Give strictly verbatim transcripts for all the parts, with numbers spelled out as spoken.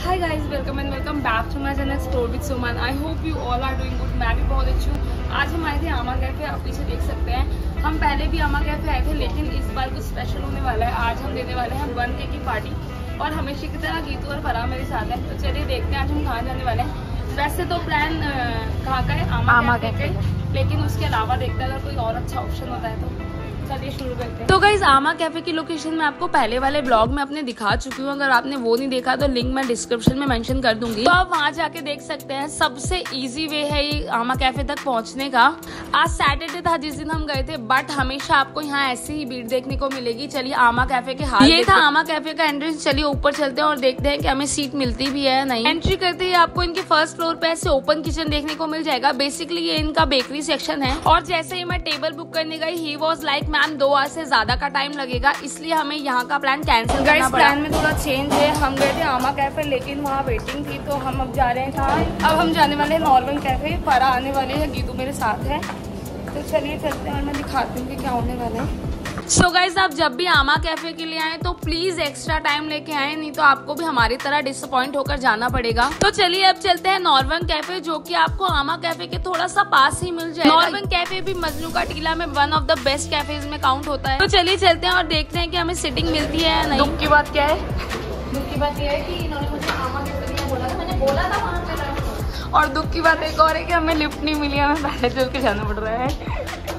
Hi guys, welcome and welcome back to my channel explore with Suman. I hope you all are doing good. मैं भी बहुत अच्छी हूँ। आज हम आए थे आमा कैफे, आप पीछे देख सकते हैं। हम पहले भी आमा कैफे आए थे, लेकिन इस बार कुछ स्पेशल होने वाला है। आज हम देने वाले हैं वन के की पार्टी और हमेशा की तरह गीतू और फराह मेरे साथ है। तो चलिए देखते हैं आज हम कहाँ जाने वाले हैं। वैसे तो प्लान कहाँ का है, आमा, आमा कैफे, लेकिन उसके अलावा देखते हैं अगर कोई और अच्छा ऑप्शन होता है तो चलिए शुरू करते हैं। तो गाइस, आमा कैफे की लोकेशन मैं आपको पहले वाले ब्लॉग में अपने दिखा चुकी हूँ। अगर आपने वो नहीं देखा तो लिंक मैं डिस्क्रिप्शन में मेंशन कर दूंगी, तो आप वहाँ जाके देख सकते हैं। सबसे इजी वे है ये आमा कैफे तक पहुँचने का। आज सैटरडे था जिस दिन हम गए थे, बट हमेशा आपको यहाँ ऐसी ही भीड़ देखने को मिलेगी। चलिए आमा कैफे के हाल, ये था आमा कैफे का एंट्रेंस। चलिए ऊपर चलते हैं और देखते हैं कि हमें सीट मिलती भी है नहीं। एंट्री करते ही आपको इनके फर्स्ट फ्लोर पे ऐसे ओपन किचन देखने को मिल जाएगा। बेसिकली ये इनका बेकरी सेक्शन है। और जैसे ही मैं टेबल बुक करने गई, ही वॉज लाइक मैम दो आज से ज्यादा का टाइम लगेगा, इसलिए हमें यहाँ का प्लान कैंसिल करना पड़ा। प्लान में थोड़ा चेंज है। हम गए थे आमा कैफे, लेकिन वहाँ वेटिंग थी, तो हम अब जा रहे हैं कहाँ। अब हम जाने वाले हैं नॉर्मल कैफे। फरा आने वाले हैं, गीतू मेरे साथ है। तो चलिए चलते हैं और मैं दिखाती हूँ कि क्या होने वाला है। सो गाइज, आप जब भी आमा कैफे के लिए आए तो प्लीज एक्स्ट्रा टाइम लेके आए, नहीं तो आपको भी हमारी तरह डिसअपॉइंट होकर जाना पड़ेगा। तो चलिए अब चलते हैं नॉर्वन कैफे, जो कि आपको आमा कैफे के थोड़ा सा पास ही मिल जाएगा। नॉर्वन कैफे भी मजनू का टीला में one of the best cafes में काउंट होता है। तो चलिए चलते हैं और देखते हैं कि हमें सीटिंग मिलती है या नहीं। दुख की बात क्या है? दुख की बात यह है कि इन्होंने मुझे आमा कैफे के लिए बोला था, मैंने बोला था वहाँ पे। और दुख की बात एक और है कि हमें लिफ्ट नहीं मिली, हमें पहले चल के जाना पड़ रहा है।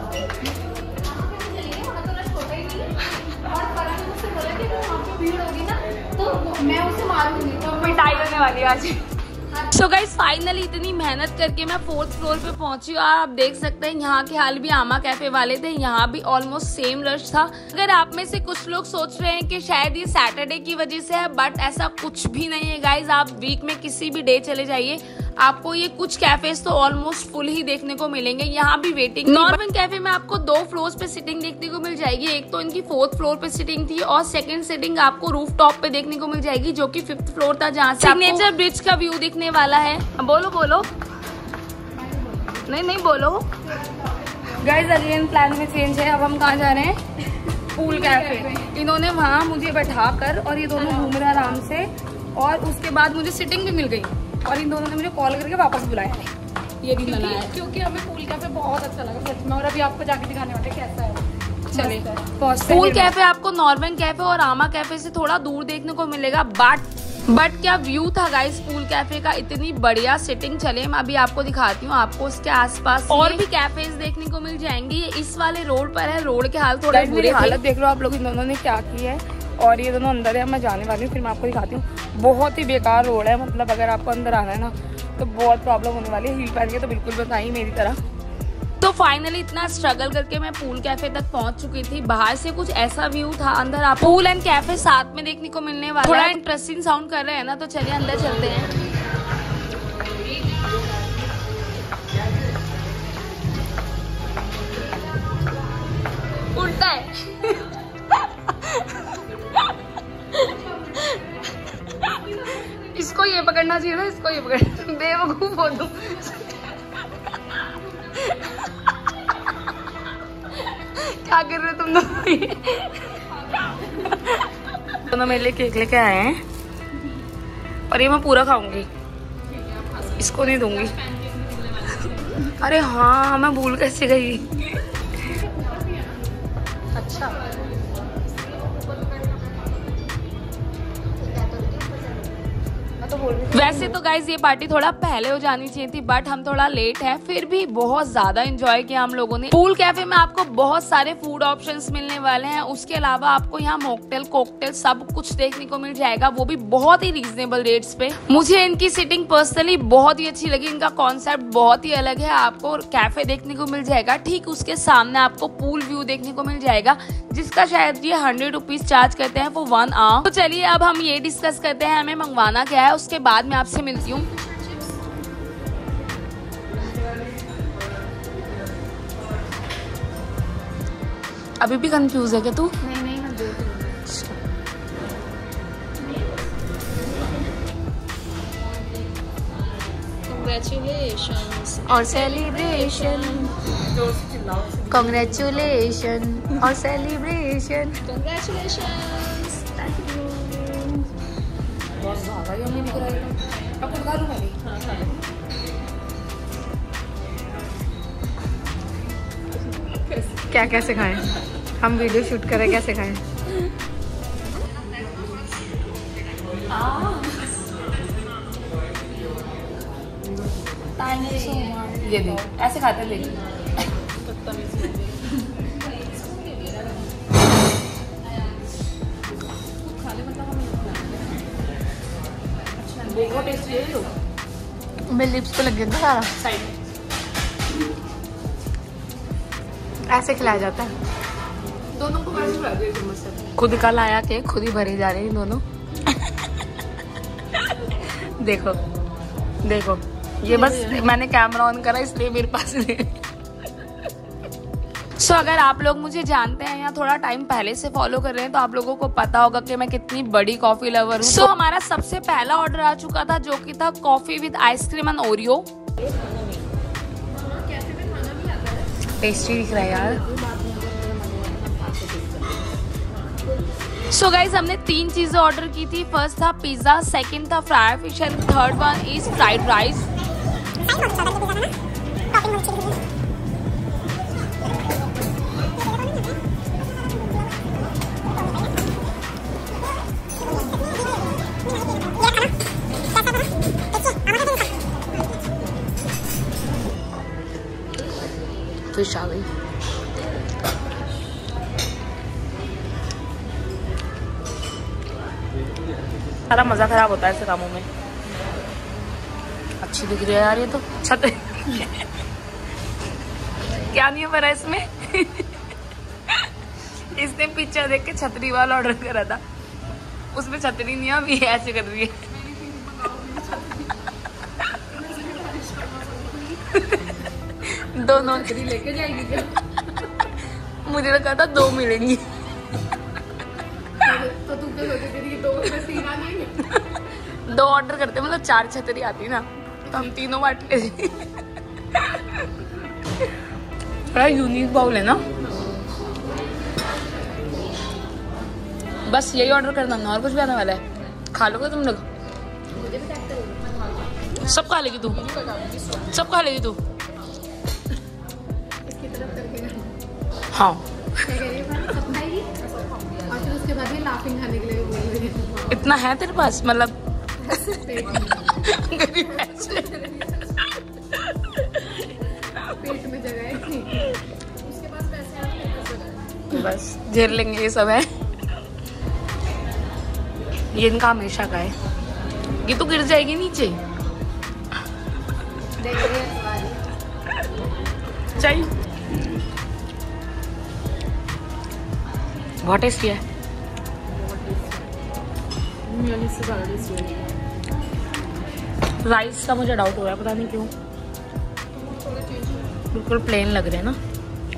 मैं उसे मारूंगी, तो पिटाई होने वाली है आज। सो गाइस, फाइनली इतनी मेहनत करके मैं फोर्थ फ्लोर पे पहुंची और आप देख सकते हैं यहाँ के हाल भी आमा कैफे वाले थे। यहाँ भी ऑलमोस्ट सेम रश था। अगर आप में से कुछ लोग सोच रहे हैं कि शायद ये सैटरडे की वजह से है, बट ऐसा कुछ भी नहीं है गाइज। आप वीक में किसी भी डे चले जाइए, आपको ये कुछ कैफेज तो ऑलमोस्ट फुल ही देखने को मिलेंगे। यहाँ भी वेटिंग। नॉर्मल कैफे में आपको दो फ्लोर्स पे सिटिंग देखने को मिल जाएगी। एक तो इनकी फोर्थ फ्लोर पे सिटिंग थी और सेकंड सिटिंग आपको रूफ टॉप पे देखने को मिल जाएगी, जो कि फिफ्थ फ्लोर था, जहाँ से सिग्नेचर ब्रिज का व्यू दिखने वाला है। बोलो बोलो, नहीं नहीं बोलो। गाइस, अगेन प्लान में चेंज है। अब हम कहाँ जा रहे हैं? Pool cafe. इन्होंने वहाँ मुझे बैठा कर और ये दोनों घूम रहे आराम से, और उसके बाद मुझे सिटिंग भी मिल गई और इन दोनों ने मुझे कॉल करके वापस बुलाया। ये भी मना है क्योंकि हमें पूल कैफे बहुत अच्छा लगा सच में, और अभी आपको जाके दिखाने वाले कैसा है। चलिए, पूल कैफे आपको नॉर्मन कैफे और आमा कैफे से थोड़ा दूर देखने को मिलेगा, बट बट क्या व्यू था गाइस पूल कैफे का, इतनी बढ़िया सिटिंग। चले मैं अभी आपको दिखाती हूँ। आपको उसके आसपास और भी कैफेज देखने को मिल जाएंगे। ये इस वाले रोड पर है। रोड के हाल थोड़ा बुरे, हालत देख लो आप लोग, इन दोनों ने क्या की है। और ये दोनों अंदर है, मैं जाने वाली हूँ, फिर मैं आपको दिखाती हूँ। बहुत ही बेकार रोड है, मतलब अगर आपको अंदर आना है ना तो बहुत प्रॉब्लम होने वाली है। हील पहन के तो बिल्कुल बताइए मेरी तरह। तो फाइनली इतना स्ट्रगल करके मैं पूल कैफे तक पहुंच चुकी थी। बाहर से कुछ ऐसा व्यू था, अंदर आप पूल एंड कैफे साथ में देखने को मिलने वाला है। थोड़ा इंटरेस्टिंग साउंड कर रहे हैं ना, तो चलिए अंदर चलते हैं। उल्टा है। इसको ये पकड़ना चाहिए था, इसको ये पकड़। बेवकूफ हो तुम। क्या कर रहे हो तुम दोनों? दोनों मेरे लिए केक लेके आए हैं और ये मैं पूरा खाऊंगी, इसको नहीं दूंगी। अरे हाँ, मैं भूल कैसे गई। अच्छा, वैसे तो गाइज ये पार्टी थोड़ा पहले हो जानी चाहिए थी, बट हम थोड़ा लेट है। फिर भी बहुत ज्यादा एंजॉय किया हम लोगों ने। पूल कैफे में आपको बहुत सारे फूड ऑप्शंस मिलने वाले हैं। उसके अलावा आपको यहाँ मॉकटेल कॉकटेल सब कुछ देखने को मिल जाएगा, वो भी बहुत ही रीजनेबल रेट्स पे। मुझे इनकी सिटिंग पर्सनली बहुत ही अच्छी लगी। इनका कॉन्सेप्ट बहुत ही अलग है। आपको कैफे देखने को मिल जाएगा, ठीक उसके सामने आपको पूल व्यू देखने को मिल जाएगा, जिसका शायद ये हंड्रेड रुपीज चार्ज करते हैं फॉर वन आवर। तो चलिए अब हम ये डिस्कस करते हैं हमें मंगवाना क्या है, उसके बाद मैं आपसे मिलती हूँ। अभी भी कंफ्यूज है क्या तू? नहीं नहीं, मैं देख रही हूँ। Congratulations और सेलिब्रेशन, कांग्रेचुलेशन और सेलिब्रेशन। Congratulations बहुत ज्यादा ही मम्मी ने कराया अब खुद खा लूँ मैं भी। क्या कैसे खाएं? हम वीडियो शूट करें, कैसे खाएं? ये दे, ऐसे खाते हैं लेकिन बहुत टेस्टी है। मेरे लिप्स पे लग गया था सारा। साइड ऐसे खिलाया जाता है। दोनों को वैसे खिला दो एक चम्मच से। खुद का लाया के खुद ही भरे जा रहे हैं दोनों। देखो देखो, ये बस मैंने कैमरा ऑन करा इसलिए मेरे पास नहीं। सो so, अगर आप लोग मुझे जानते हैं या थोड़ा टाइम पहले से फॉलो कर रहे हैं तो आप लोगों को पता होगा कि मैं कितनी बड़ी कॉफी लवर हूँ। सो so, हमारा सबसे पहला ऑर्डर आ चुका था जो कि था coffee with ice cream and Oreo. Tasty दिख रहा है यार। सो so गाइज हमने तीन चीजें ऑर्डर की थी। फर्स्ट था पिज्जा, सेकंड था fry fish and third one is fried rice. Fish आ गई। सारा मजा खराब होता है ऐसे कामों में। अच्छी दिख रही है यार ये तो छत। क्या नहीं पड़ा इसमें। इसने पिक्चर देख के छतरी वाला ऑर्डर करा था, उसमें छतरी नहीं है, अभी ऐसे कर रही है। दोनों लेके जाएगी क्या? मुझे लगा था दो मिलेंगी। तो तू क्या सोचे तेरी दो में तीन आ जाएंगे? दो ऑर्डर करते मतलब चार छतरी आती ना, तो हम तीनों बांट ले। बड़ा यूनिक बाउल है ना। बस यही ऑर्डर करना ना, और कुछ भी आने वाला है। खा लोगे तुम लोग? सब खा लेगी तू? सब खा लेगी तू? हाँ। और फिर उसके बाद ये लाफिंग खाने के लिए बोल रही है। इतना है तेरे पास मतलब? पेट गरीब ऐसे। पेट में जगह है नहीं। उसके पास पैसे आ मेरे पास जगह है। बस झेल लेंगे ये सब है। ये इनका हमेशा का है। ये तो गिर जाएगी नीचे। देख रही है चाहिए। बहुत टेस्टी है। से ज़्यादा टेस्टी है। राइस का मुझे डाउट हो रहा है, पता नहीं क्यों। बिल्कुल प्लेन लग रहे हैं ना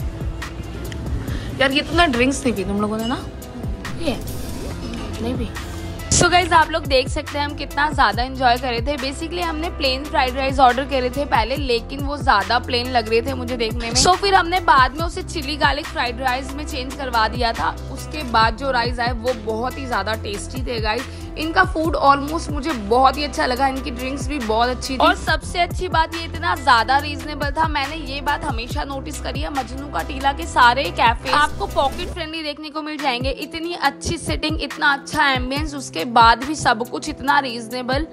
यार। ये तो ना ड्रिंक्स नहीं पी तुम लोगों ने ना? ये नहीं पी। सो so गाइज आप लोग देख सकते हैं हम कितना ज़्यादा एंजॉय कर रहे थे। बेसिकली हमने प्लेन फ्राइड राइस ऑर्डर करे थे पहले, लेकिन वो ज़्यादा प्लेन लग रहे थे मुझे देखने में। सो so फिर हमने बाद में उसे चिली गार्लिक फ्राइड राइस में चेंज करवा दिया था। उसके बाद जो राइस आए वो बहुत ही ज़्यादा टेस्टी थे गाइज। इनका फूड ऑलमोस्ट मुझे बहुत ही अच्छा लगा। इनकी ड्रिंक्स भी बहुत अच्छी थी और सबसे अच्छी बात ये इतना ज्यादा रीजनेबल था। मैंने ये बात हमेशा नोटिस करी है, मजनू का टीला के सारे कैफे आपको पॉकेट फ्रेंडली देखने को मिल जाएंगे। इतनी अच्छी सेटिंग, इतना अच्छा एम्बियंस, उसके बाद भी सब कुछ इतना रीजनेबल।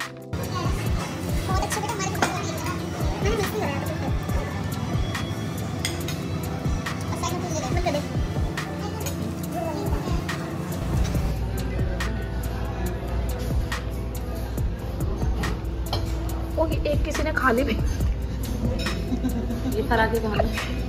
एक किसी ने खा ली भी। ये फरा के कहानी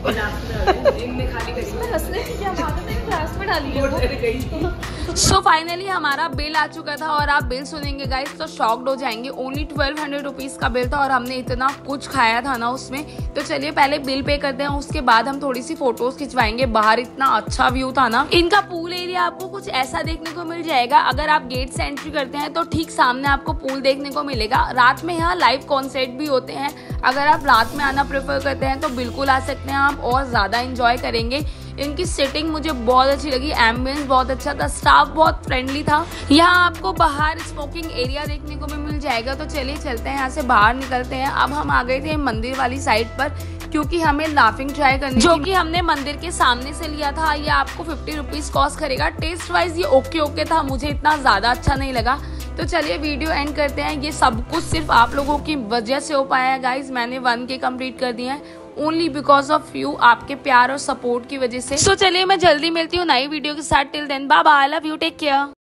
सो फाइनली हमारा बिल आ चुका था और आप बिल सुनेंगे गाइस तो शॉक्ड हो जाएंगे। ओनली ट्वेल्व हंड्रेड रुपीज का बिल था और हमने इतना कुछ खाया था ना उसमें। तो चलिए पहले बिल पे करते हैं, उसके बाद हम थोड़ी सी फोटोज खिंचवाएंगे। बाहर इतना अच्छा व्यू था ना। इनका पूल एरिया आपको कुछ ऐसा देखने को मिल जाएगा। अगर आप गेट से एंट्री करते हैं तो ठीक सामने आपको पूल देखने को मिलेगा। रात में यहाँ लाइव कॉन्सर्ट भी होते हैं। अगर आप रात में आना प्रेफर करते हैं तो बिल्कुल आ सकते हैं आप और ज्यादा एंजॉय करेंगे। इनकी सिटिंग मुझे बहुत अच्छी लगी, एम्बियंस बहुत अच्छा था, स्टाफ बहुत फ्रेंडली था। यहाँ आपको बाहर स्मोकिंग एरिया देखने को भी मिल जाएगा। तो चलिए चलते हैं, यहाँ से बाहर निकलते हैं। अब हम आ गए थे मंदिर वाली साइड पर, क्योंकि हमें लाफिंग ट्राई करनी, जो कि हमने मंदिर के सामने से लिया था। ये आपको फिफ्टी रुपीज कॉस्ट करेगा। टेस्ट वाइज ये ओके ओके था, मुझे इतना ज्यादा अच्छा नहीं लगा। तो चलिए वीडियो एंड करते हैं। ये सब कुछ सिर्फ आप लोगों की वजह से हो पाया है गाइज। मैंने वन के कंप्लीट कर दिया है ओनली बिकॉज ऑफ यू, आपके प्यार और सपोर्ट की वजह से। तो चलिए मैं जल्दी मिलती हूँ नई वीडियो के साथ। Till then bye bye, love you, take care.